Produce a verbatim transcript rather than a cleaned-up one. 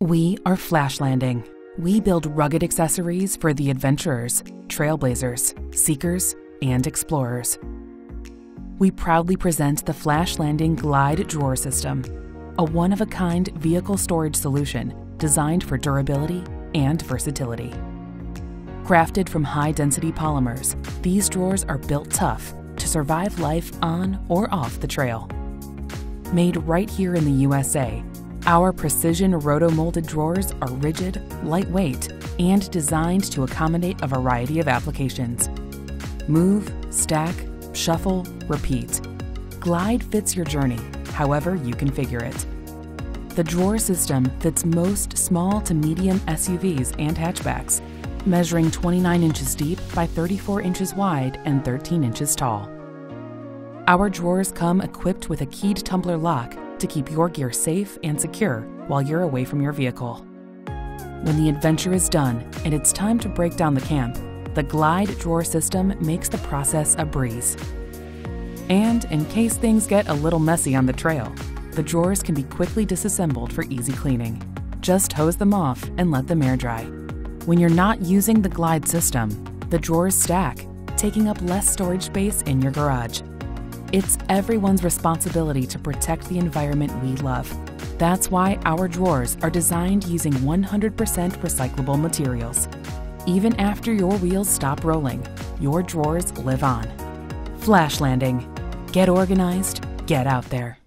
We are Flash Landing. We build rugged accessories for the adventurers, trailblazers, seekers, and explorers. We proudly present the Flash Landing Glide Drawer System, a one-of-a-kind vehicle storage solution designed for durability and versatility. Crafted from high-density polymers, these drawers are built tough to survive life on or off the trail. Made right here in the U S A, our precision roto-molded drawers are rigid, lightweight, and designed to accommodate a variety of applications. Move, stack, shuffle, repeat. Glide fits your journey, however you configure it. The drawer system fits most small to medium S U Vs and hatchbacks, measuring twenty-nine inches deep by thirty-four inches wide and thirteen inches tall. Our drawers come equipped with a keyed tumbler lock to keep your gear safe and secure while you're away from your vehicle. When the adventure is done and it's time to break down the camp, the Glide Drawer System makes the process a breeze. And in case things get a little messy on the trail, the drawers can be quickly disassembled for easy cleaning. Just hose them off and let them air dry. When you're not using the Glide system, the drawers stack, taking up less storage space in your garage. It's everyone's responsibility to protect the environment we love. That's why our drawers are designed using one hundred percent recyclable materials. Even after your wheels stop rolling, your drawers live on. Flash Landing. Get organized, get out there.